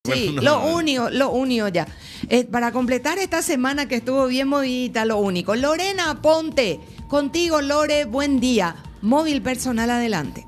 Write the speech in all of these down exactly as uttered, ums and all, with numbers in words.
Sí, Bueno, lo no, único, lo único ya. Eh, para completar esta semana que estuvo bien movidita, lo único. Lorena Ponte, contigo Lore, buen día. Móvil personal adelante.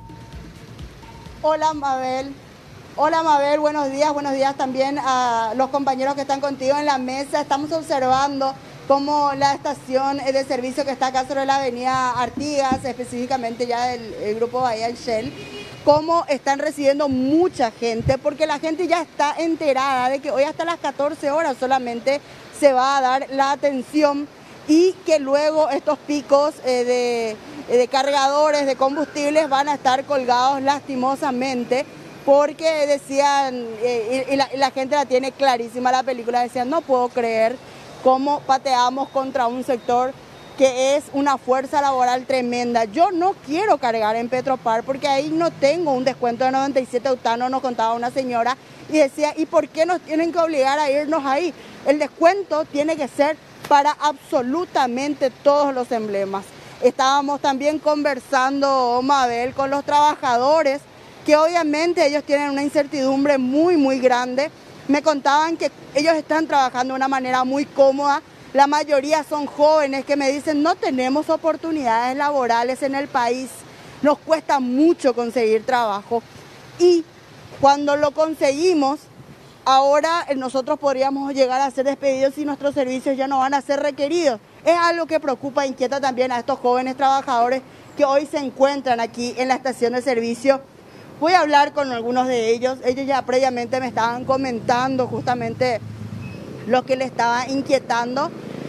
Hola Mabel, hola Mabel, buenos días, buenos días también a los compañeros que están contigo en la mesa. Estamos observando cómo la estación de servicio que está acá sobre la avenida Artigas, específicamente ya del el grupo Bahía en Shell, cómo están recibiendo mucha gente, porque la gente ya está enterada de que hoy hasta las catorce horas solamente se va a dar la atención y que luego estos picos eh, de, de cargadores de combustibles van a estar colgados lastimosamente, porque decían, eh, y, y, la, y la gente la tiene clarísima la película, decían, no puedo creer cómo pateamos contra un sector que es una fuerza laboral tremenda. Yo no quiero cargar en Petropar porque ahí no tengo un descuento de noventa y siete octanos, nos contaba una señora, y decía, ¿y por qué nos tienen que obligar a irnos ahí? El descuento tiene que ser para absolutamente todos los emblemas. Estábamos también conversando, Mabel, con los trabajadores, que obviamente ellos tienen una incertidumbre muy, muy grande. Me contaban que ellos están trabajando de una manera muy cómoda. La mayoría son jóvenes que me dicen, no tenemos oportunidades laborales en el país, nos cuesta mucho conseguir trabajo. Y cuando lo conseguimos, ahora nosotros podríamos llegar a ser despedidos y nuestros servicios ya no van a ser requeridos. Es algo que preocupa e inquieta también a estos jóvenes trabajadores que hoy se encuentran aquí en la estación de servicio. Voy a hablar con algunos de ellos. Ellos ya previamente me estaban comentando justamente lo que les estaba inquietando.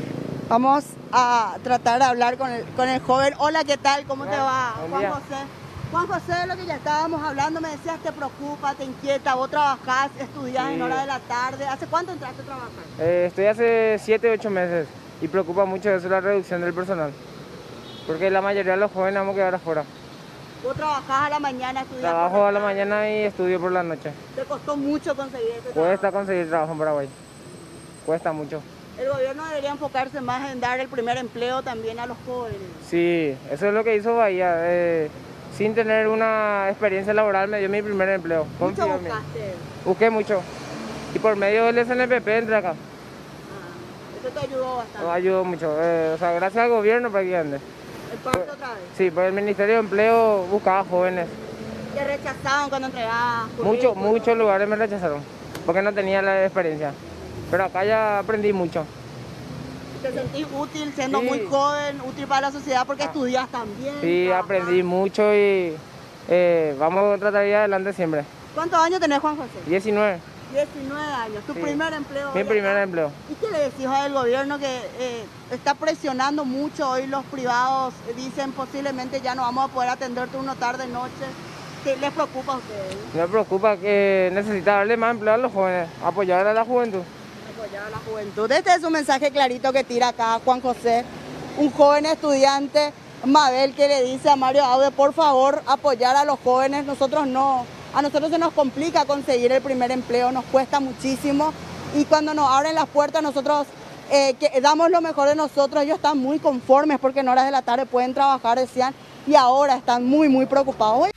Vamos a tratar de hablar con el, con el joven. Hola, ¿qué tal? ¿Cómo te va? Juan José. Juan José, de lo que ya estábamos hablando, me decías, te preocupa, te inquieta, vos trabajás, estudiás sí. En hora de la tarde. ¿Hace cuánto entraste a trabajar? Eh, estoy hace siete, ocho meses y preocupa mucho eso, la reducción del personal. Porque la mayoría de los jóvenes vamos a quedar afuera. ¿Vos trabajás a la mañana, estudiás? Trabajo a la mañana y estudio por la noche. ¿Te costó mucho conseguir ese trabajo? Cuesta conseguir trabajo en Paraguay. Cuesta mucho. El gobierno debería enfocarse más en dar el primer empleo también a los jóvenes. Sí, eso es lo que hizo Bahía. Eh, sin tener una experiencia laboral me dio mi primer empleo. ¿Mucho buscaste? Busqué mucho. Y por medio del S N P P entré acá. Ah, eso te ayudó bastante. Me ayudó mucho. Eh, o sea, gracias al gobierno prácticamente. ¿El parte otra vez? Sí, pues el Ministerio de Empleo buscaba jóvenes. ¿Te rechazaban cuando entregabas? Muchos, muchos lugares me rechazaron porque no tenía la experiencia. Pero acá ya aprendí mucho. ¿Te sentís útil siendo sí. muy joven, útil para la sociedad porque ah. estudias también? Sí, trabajás. Aprendí mucho y eh, vamos a tratar de ir adelante siempre. ¿Cuántos años tenés, Juan José? diecinueve. diecinueve años, tu sí. primer empleo. Mi primer acá. empleo. ¿Y qué le decís al gobierno que eh, está presionando mucho? Hoy los privados dicen posiblemente ya no vamos a poder atender turno tarde, noche. ¿Qué les preocupa a ustedes? Me preocupa que necesita darle más empleo a los jóvenes, apoyar a la juventud. Apoyar a la juventud. Este es un mensaje clarito que tira acá Juan José, un joven estudiante, Mabel, que le dice a Mario Aude, por favor, apoyar a los jóvenes. Nosotros no, a nosotros se nos complica conseguir el primer empleo, nos cuesta muchísimo. Y cuando nos abren las puertas, nosotros eh, que damos lo mejor de nosotros, ellos están muy conformes porque en horas de la tarde pueden trabajar, decían, y ahora están muy, muy preocupados.